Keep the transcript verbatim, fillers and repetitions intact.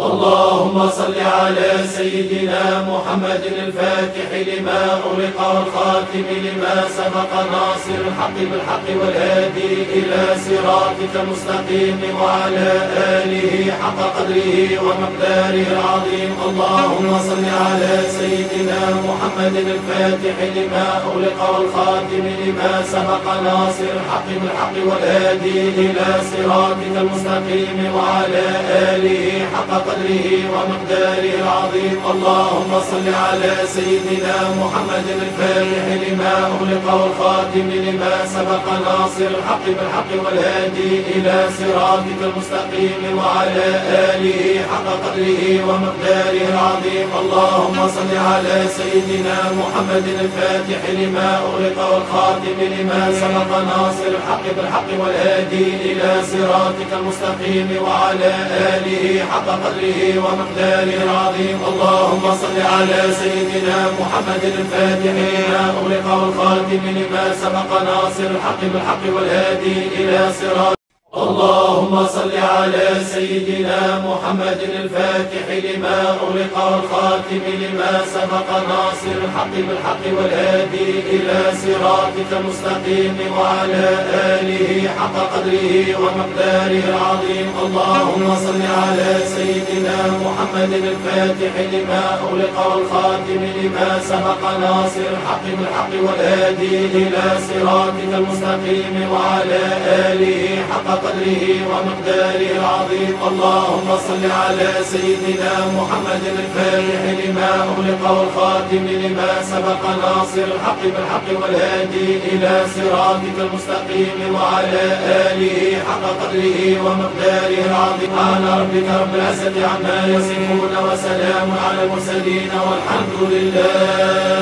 اللهم صل على سيدنا محمد الفاتح لما أغلق والخاتم لما سبق ناصر الحق بالحق والهادي إلى صراطك المستقيم وعلى آله حق قدره ومقداره العظيم. اللهم صل على سيدنا محمد الفاتح لما أغلق والخاتم لما سبق ناصر الحق بالحق والهادي إلى صراطك المستقيم وعلى آله حق قدره ومقداره العظيم. اللهم صل على سيدنا محمد الفاتح لما أغلق والخاتم لما سبق ناصر الحق بالحق والهادي إلى صراطك المستقيم وعلى آله حق قدره ومقداره العظيم. اللهم صل على سيدنا محمد الفاتح لما أغلق والخاتم لما سبق ناصر الحق بالحق والهادي إلى صراطك المستقيم وعلى آله حق قدره ومقداره العظيم. اللهم صل على سيدنا محمد الفاتح لما أغلق والخاتم لما سبق ناصر الحق بالحق والهادي إلى صراط. اللهم صل على سيدنا محمد الفاتح لما أغلق والخاتم لما سبق ناصر الحق بالحق والهادي إلى صراطك المستقيم وعلى آله حق قدره ومقداره العظيم. اللهم صل على سيدنا محمد الفاتح لما أغلق والخاتم لما سبق ناصر الحق بالحق والهادي إلى صراطك المستقيم وعلى آله حق قدره ومقداره العظيم. اللهم صل على سيدنا محمد الفاتح لما أغلق والخاتم لما سبق ناصر الحق بالحق والهادي إلى صراطك المستقيم وعلى آله حق قدره ومقداره العظيم. سبحان ربك رب العزة عما يصفون وسلام على المرسلين والحمد لله